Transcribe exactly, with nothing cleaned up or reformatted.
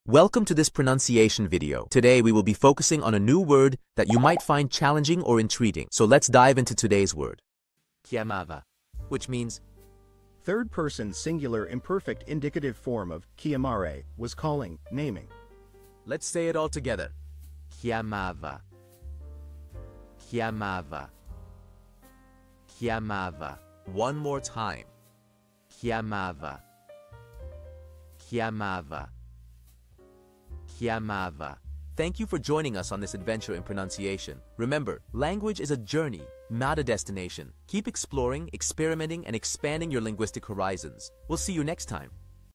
Welcome to this pronunciation video. Today we will be focusing on a new word that you might find challenging or intriguing. So let's dive into today's word. Chiamava, which means Third-person singular imperfect indicative form of chiamare was calling, naming. Let's say it all together. Chiamava. Chiamava. Chiamava. One more time. Chiamava. Chiamava. Chiamava. Thank you for joining us on this adventure in pronunciation. Remember, language is a journey, not a destination. Keep exploring, experimenting, and expanding your linguistic horizons. We'll see you next time.